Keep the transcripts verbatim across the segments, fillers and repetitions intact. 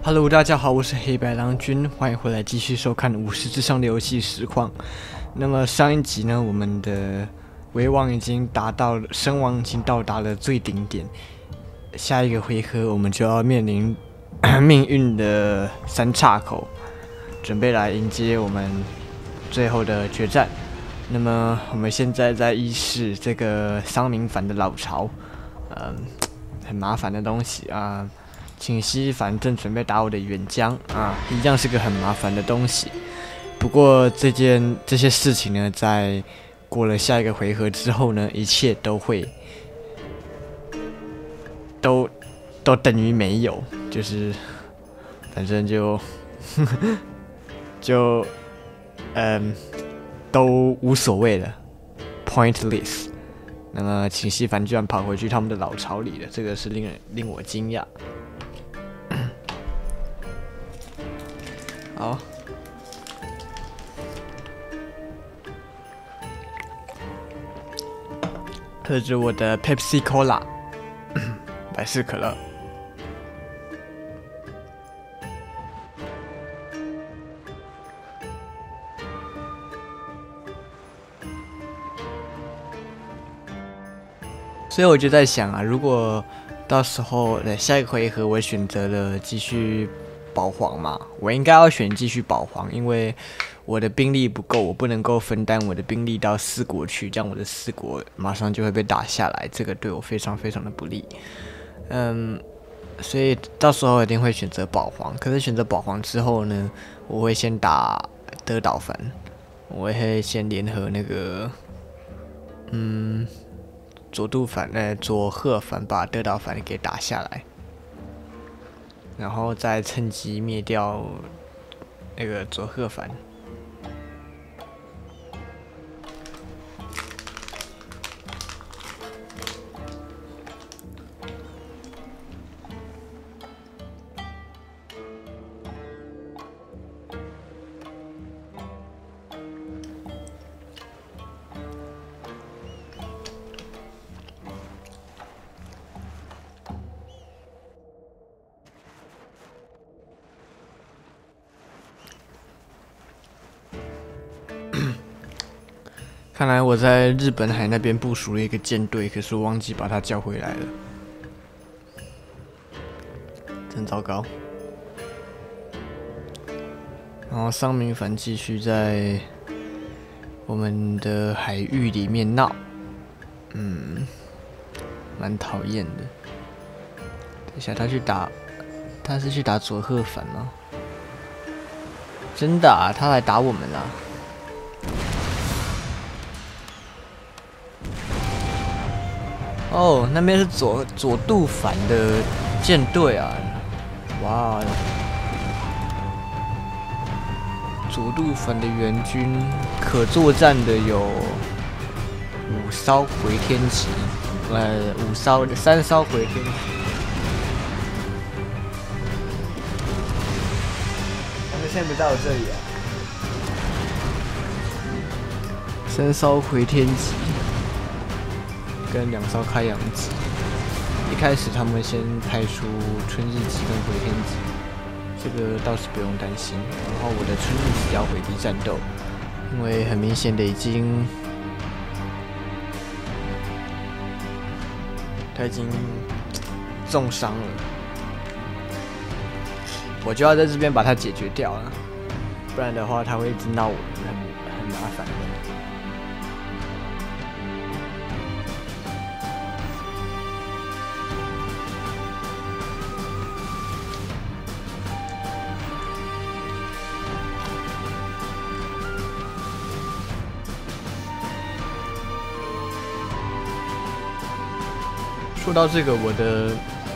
Hello， 大家好，我是黑白郎君，欢迎回来继续收看《武士之上的游戏实况》。那么上一集呢，我们的威望已经达到了，声望已经到达了最顶点。下一个回合，我们就要面临命运的三岔口，准备来迎接我们最后的决战。那么我们现在在议事这个桑明凡的老巢，嗯，很麻烦的东西啊。请西凡正准备打我的远江啊，一样是个很麻烦的东西。不过这件这些事情呢，在过了下一个回合之后呢，一切都会都都等于没有，就是反正就就嗯都无所谓了 ，pointless。那么请西凡居然跑回去他们的老巢里了，这个是令人令我惊讶。好，喝着我的 Pepsi Cola 百事可乐。所以我就在想啊，如果到时候的下一个回合我选择了继续保皇嘛，我应该要选继续保皇，因为我的兵力不够，我不能够分担我的兵力到四国去，这样我的四国马上就会被打下来，这个对我非常非常的不利。嗯，所以到时候一定会选择保皇。可是选择保皇之后呢，我会先打德岛藩，我会先联合那个嗯佐渡藩，呃佐贺藩把德岛藩给打下来。然后再趁机灭掉那个佐贺藩。看来我在日本海那边部署了一个舰队，可是我忘记把它叫回来了，真糟糕。然后桑明凡继续在我们的海域里面闹，嗯，蛮讨厌的。等一下，他去打，他是去打佐贺藩吗？真的啊，他来打我们啊！哦，那边是佐佐渡藩的舰队啊！哇，佐渡藩的援军可作战的有五艘回天旗，呃，五艘三艘回天旗。他们现在不在我这里啊！三艘回天旗。跟两艘开阳级，一开始他们先派出春日级跟回天级，这个倒是不用担心。然后我的春日级要回避战斗，因为很明显的已经，他已经重伤了，我就要在这边把他解决掉了，不然的话他会一直闹我，很很麻烦的。说到这个，我的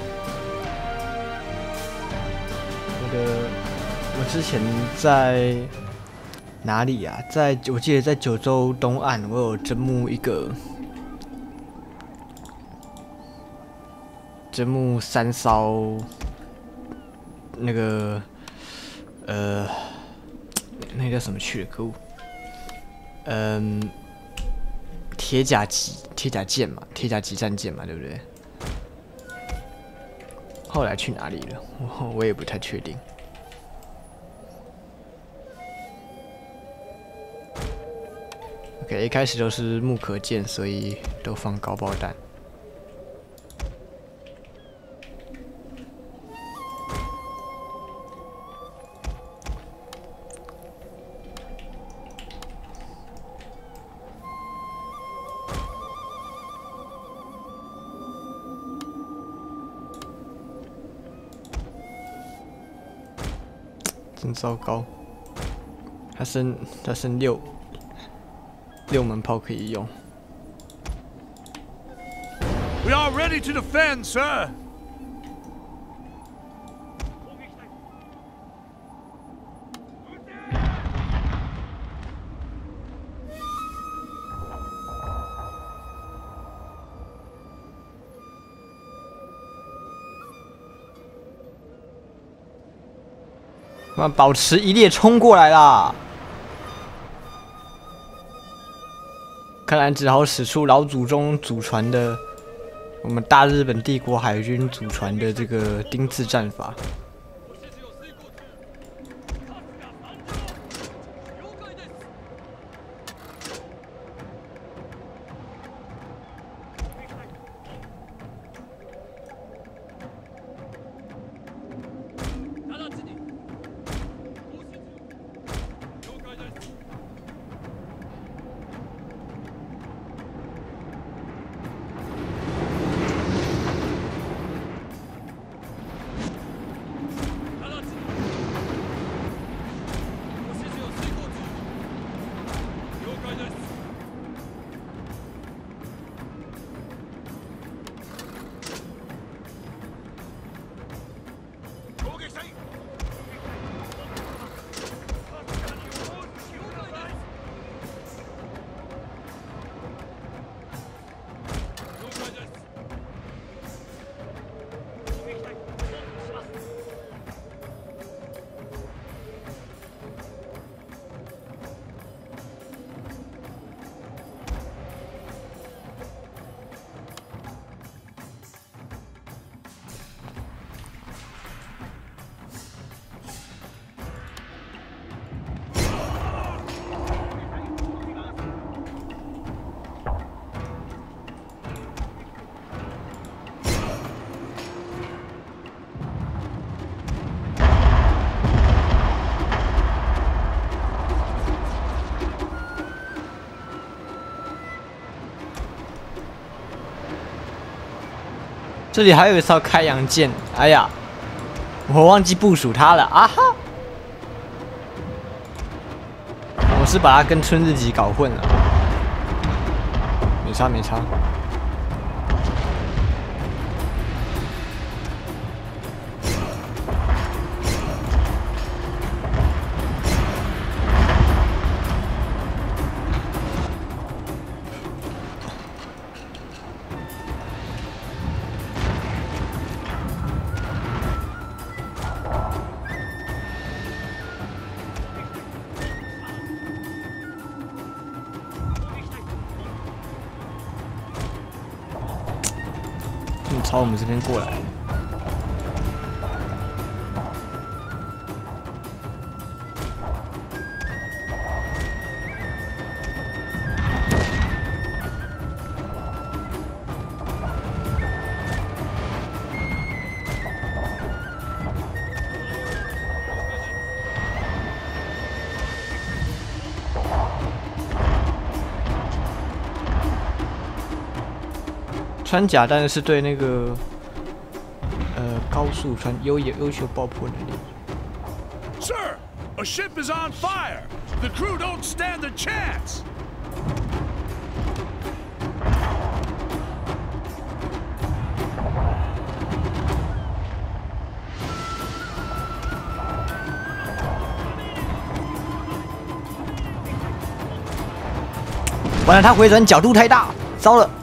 我的我之前在哪里啊？在我记得在九州东岸，我有征募一个征募三艘那个呃那个叫什么去了？可恶！嗯，铁甲级铁甲舰嘛，铁甲级战舰嘛，对不对？ 后来去哪里了？我我也不太确定。OK， 一开始都是木可见，所以都放高爆弹。真糟糕，他剩他剩六六门炮可以用。 We are ready to defend, sir. 那保持一列冲过来啦！看来只好使出老祖宗祖传的，我们大日本帝国海军祖传的这个丁字战法。这里还有一艘开阳舰，哎呀，我忘记部署它了啊哈！我是把它跟春日级搞混了，没差没差。朝我们这边过来。穿甲弹是对那个呃高速穿优优秀爆破能力。 Sir, a ship is on fire. The crew don't stand a chance. 完了，他回转角度太大，糟了。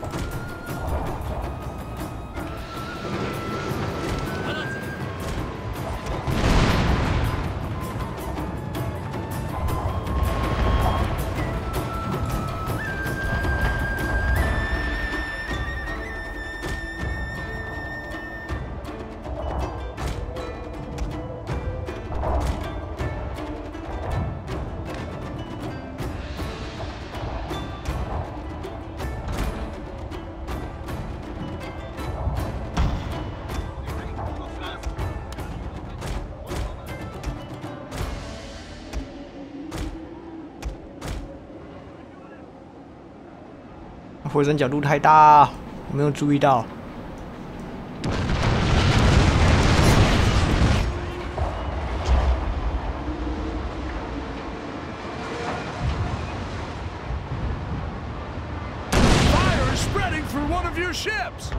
火山角度太大，没有注意到。 through one of your ships.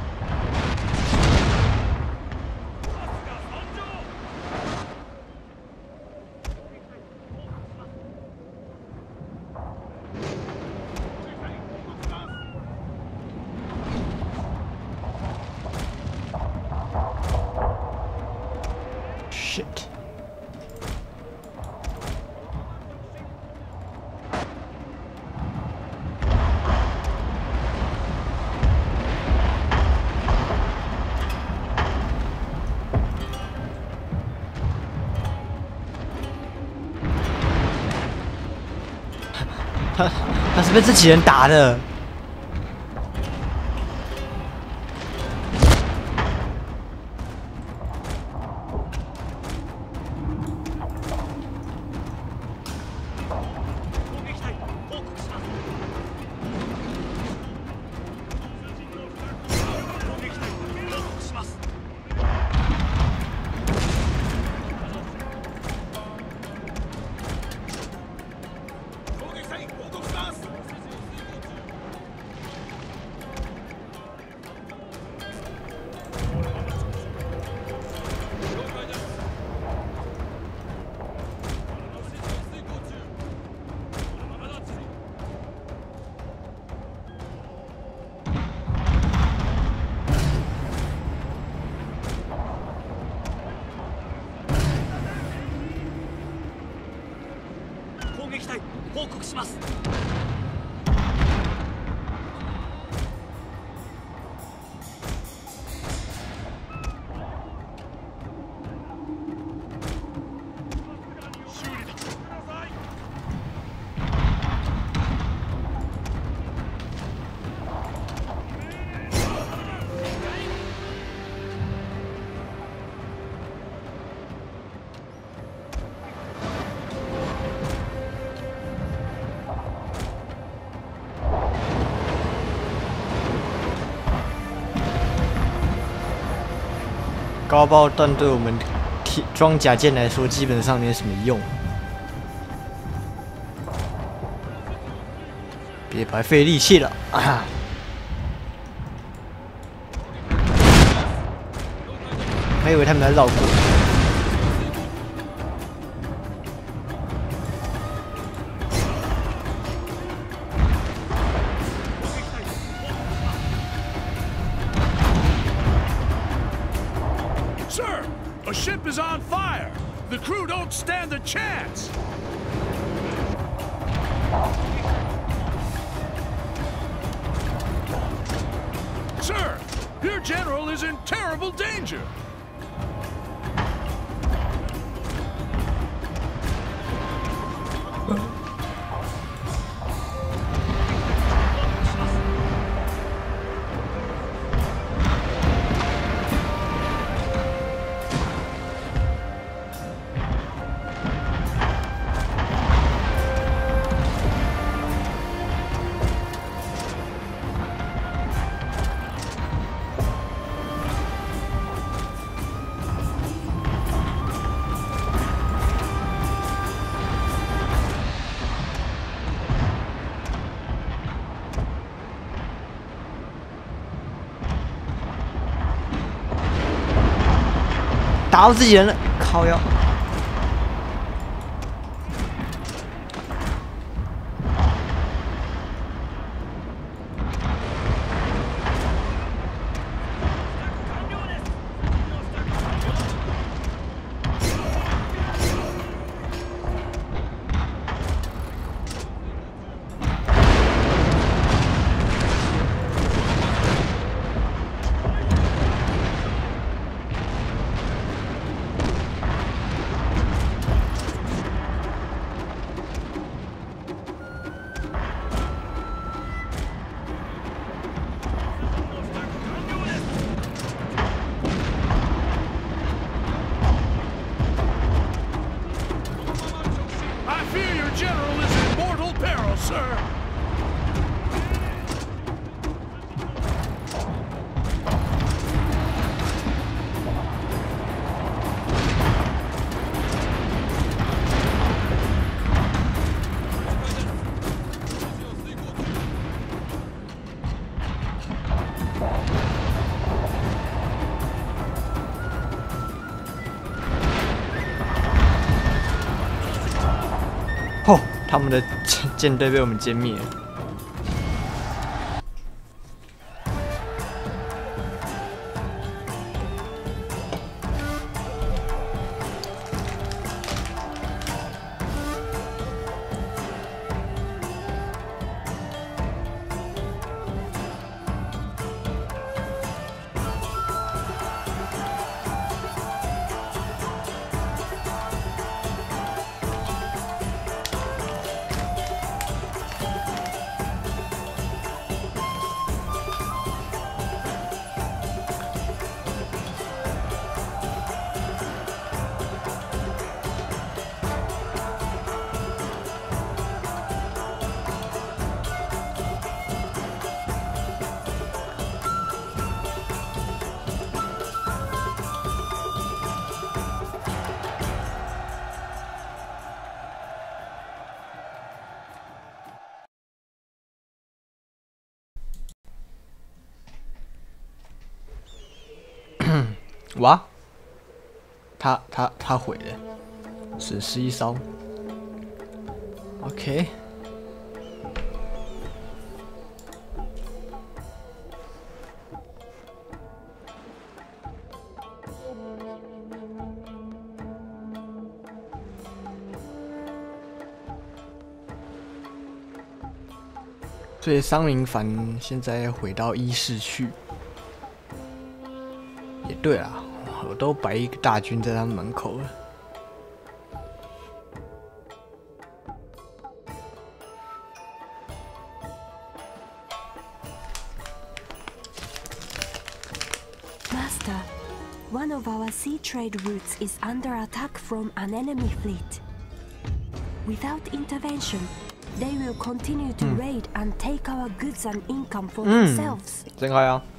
Shit. 他他是被这几人打的。 報告します。 高爆弹对我们装甲舰来说基本上没什么用，别白费力气了啊！还以为他们来绕过。 Sir, a ship is on fire. The crew don't stand a chance. Sir, your general is in terrible danger. Đ 打到自己人了，靠腰。 他们的舰队被我们歼灭了。哇，他他他毁了，损失一艘。OK。所以桑林凡现在回到伊势去。也对啦，我都摆一个大军在他们门口了。 Master, one of our sea trade routes is under attack from an enemy fleet. Without intervention, they will continue to raid and take our goods and income for themselves. 真开啊！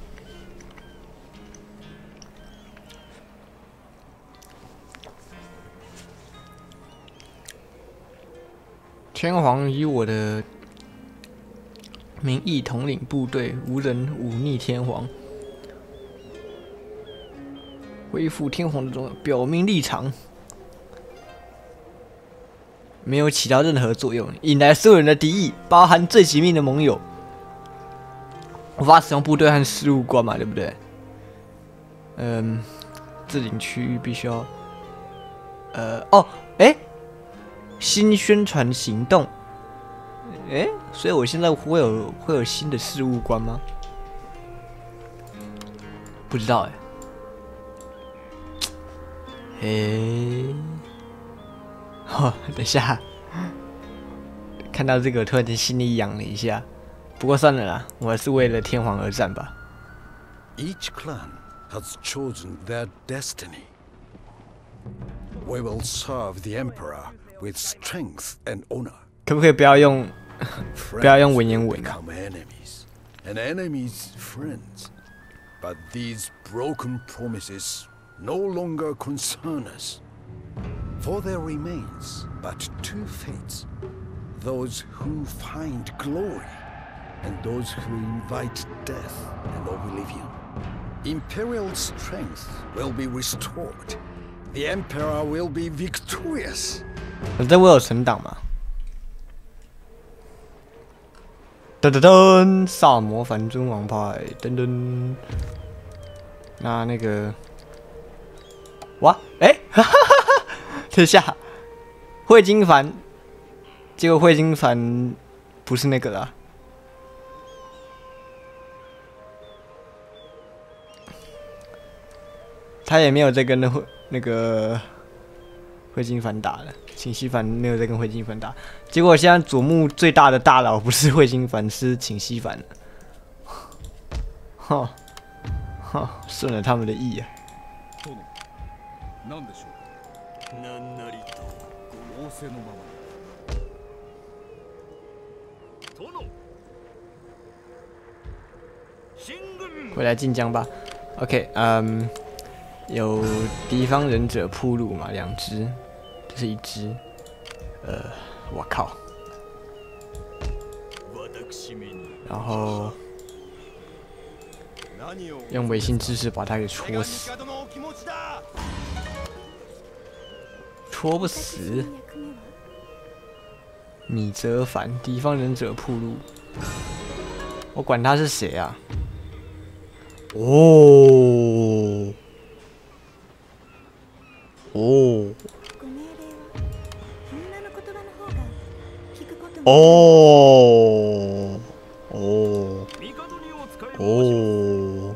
天皇以我的名义统领部队，无人忤逆天皇，恢复天皇的重要，表明立场，没有起到任何作用，引来所有人的敌意，包含最紧密的盟友。无法使用部队和事务官嘛，对不对？嗯，自领区域必须要，呃，哦，哎、欸。 新宣传行动，哎、欸，所以我现在会有会有新的事务官吗？不知道哎、欸。哎、欸，哦，等一下，看到这个突然间心里痒了一下。不过算了啦，我还是为了天皇而战吧。 Each clan has chosen their destiny. We will serve the emperor. With strength and honor. 可不可以不要用不要用文言文啊 enemies, and enemies friends. But these broken promises no longer concern us. For there remains but two fates: those who find glory, and those who invite death and oblivion. Imperial strength will be restored. The emperor will be victorious. 反正我有存档嘛。噔噔噔，萨摩凡尊王派，噔噔。那那个，哇，哎、欸，哈哈哈哈！等一下，慧金凡，结果慧金凡不是那个啦。他也没有在跟那那个慧金凡打了。 请西凡没有在跟慧金凡打，结果现在佐木最大的大佬不是慧金凡，是请西凡了。哈，哈，顺了他们的意啊。回来晋江吧。OK， 嗯，有敌方忍者铺路嘛，两只。 这是一只，呃，我靠，然后用维新知识把他给戳死，戳不死， 米泽凡，敌方忍者铺路。我管他是谁啊？哦哦哦哦哦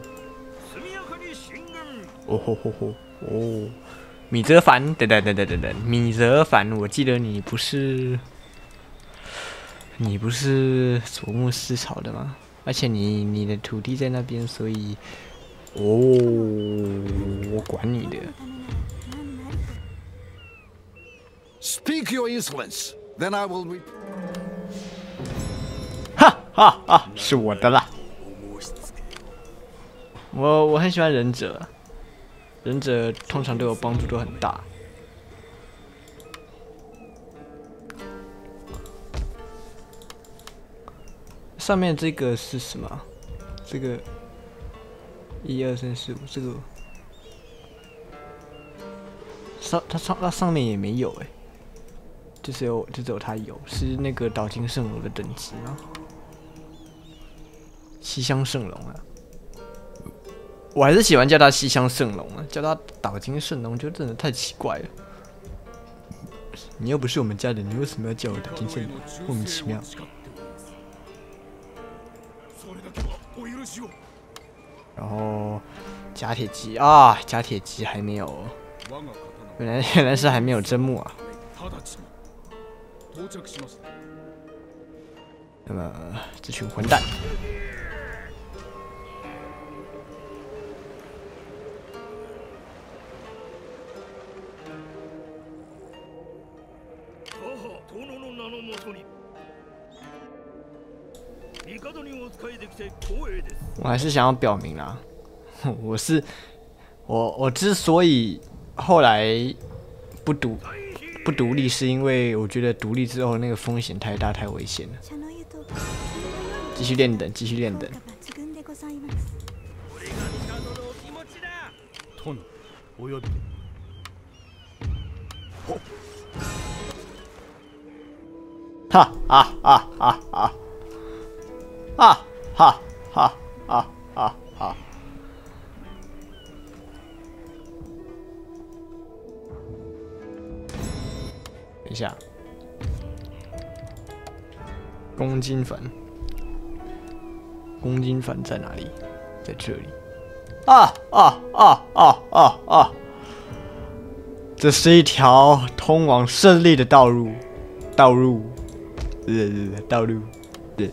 哦吼吼吼哦！米泽凡，等等等等等等，米泽凡，我记得你不是你不是佐木四草的吗？而且你你的土地在那边，所以哦，我管你的。 Speak your insolence, then I will. 哈哈哈，是我的啦。我我很喜欢忍者，忍者通常对我帮助都很大。上面这个是什么？这个一二三四五，这个上它上它上面也没有哎、欸。 就只有就只有他有，是那个岛津圣龙的等级吗？西乡圣龙啊，我还是喜欢叫他西乡圣龙啊，叫他岛津圣龙就真的太奇怪了。你又不是我们家的，你为什么要叫我岛津圣龙？莫名其妙。然后甲铁姬啊，甲铁姬还没有，原来原来是还没有真木啊。 那么这群混蛋，我还是想要表明啦，我是我我之所以后来不读。 不独立是因为我觉得独立之后那个风险太大，太危险了。继续练等，继续练等。哈哈哈哈哈！哈哈哈哈哈哈！ 等一下，公斤粉，公斤粉在哪里？在这里。啊啊啊啊啊啊！这是一条通往胜利的道路，道路，呃，道路，对。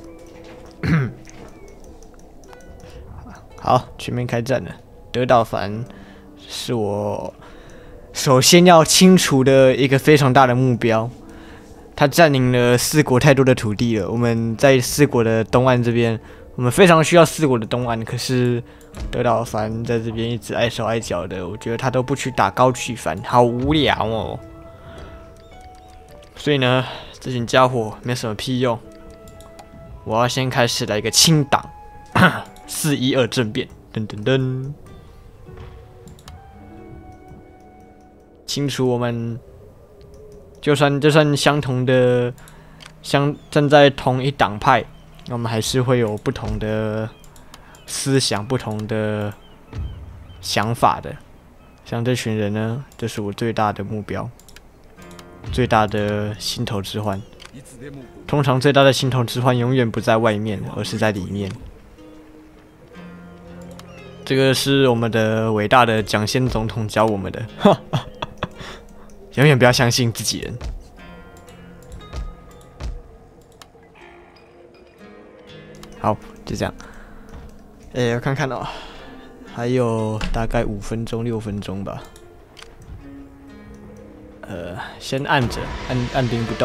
好，全面开战了。德岛繁是我。 首先要清除的一个非常大的目标，他占领了四国太多的土地了。我们在四国的东岸这边，我们非常需要四国的东岸，可是德岛繁在这边一直碍手碍脚的，我觉得他都不去打高取繁，好无聊哦。所以呢，这群家伙没什么屁用。我要先开始来一个清党，四一二政变，噔噔噔。 清除我们，就算就算相同的，相站在同一党派，我们还是会有不同的思想、不同的想法的。像这群人呢，这是我最大的目标，最大的心头之患。通常最大的心头之患永远不在外面，而是在里面。这个是我们的伟大的蒋先总统教我们的。哈哈。 永远不要相信自己人。好，就这样。哎、欸，我看看哦，还有大概五分钟、六分钟吧。呃，先按着，按按兵不动。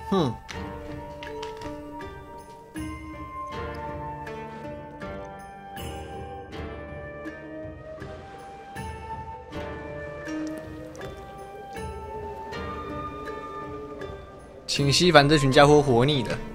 哼。请西凡这群家伙活腻了。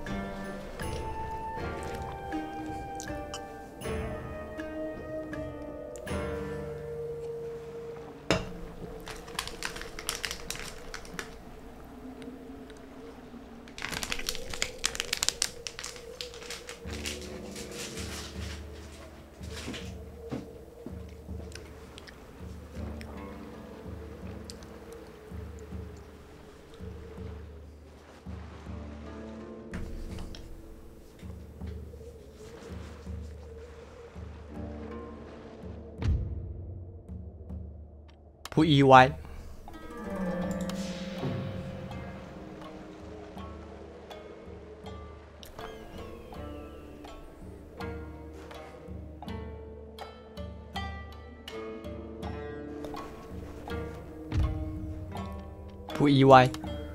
不意外。不意外。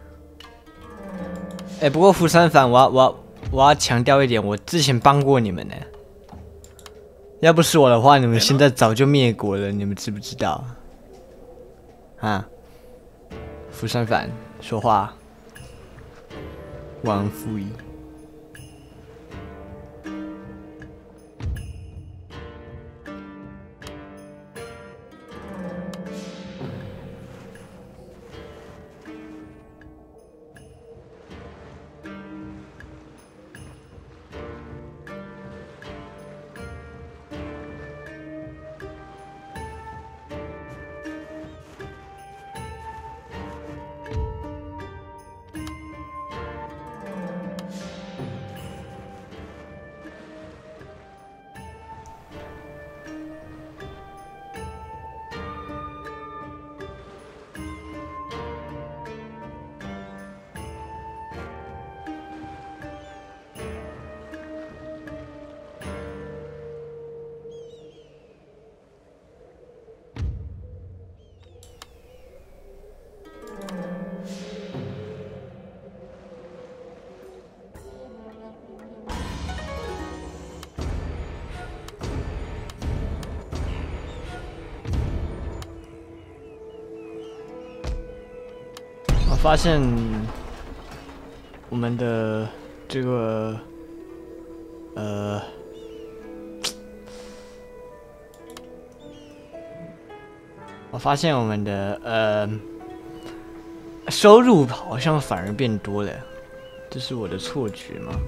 哎、欸，不过福山反，我要我要我要强调一点，我之前帮过你们呢。要不是我的话，你们现在早就灭国了，你们知不知道？啊，福山反说话，忘恩负义。发现我们的这个呃，我发现我们的呃收入好像反而变多了，这是我的错觉吗？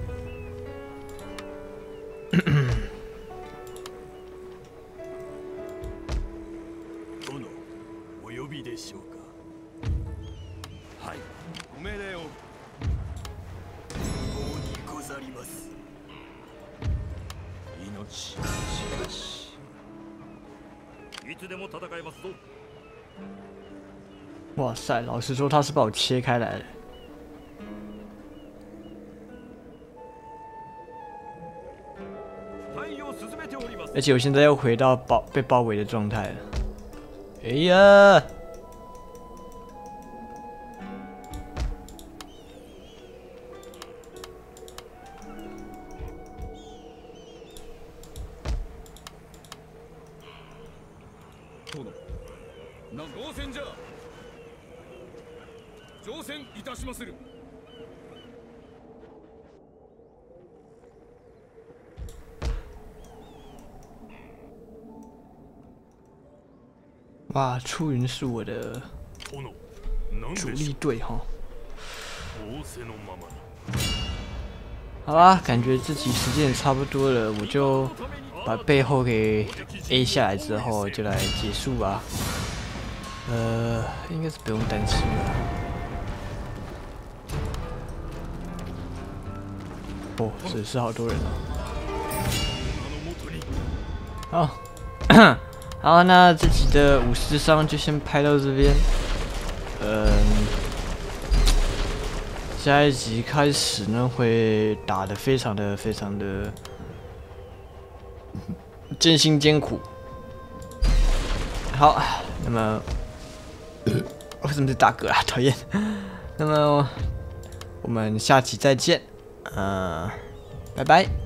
哇塞！老实说，他是把我切开来的，而且我现在又回到包被包围的状态了。哎呀！哇，出云是我的主力队哈。好吧，感觉这集时间也差不多了，我就把背后给 A 下来之后，就来结束吧。呃，应该是不用担心了。哦，只是好多人哦。好。好，那这集的五十伤就先拍到这边。嗯，下一集开始呢，会打得非常的非常的艰辛艰苦。好，那么为什么是大哥啊？讨厌。那么我们下期再见，呃，拜拜。